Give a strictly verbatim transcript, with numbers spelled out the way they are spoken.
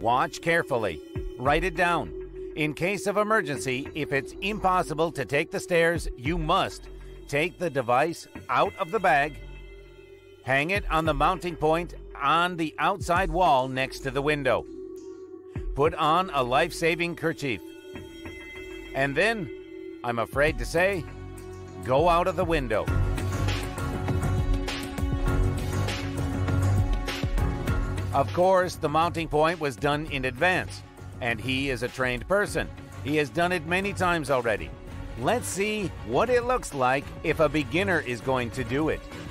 Watch carefully. Write it down. In case of emergency, if it's impossible to take the stairs, you must take the device out of the bag, hang it on the mounting point on the outside wall next to the window. Put on a life-saving kerchief. And then, I'm afraid to say, go out of the window. Of course, the mounting point was done in advance, and he is a trained person. He has done it many times already. Let's see what it looks like if a beginner is going to do it.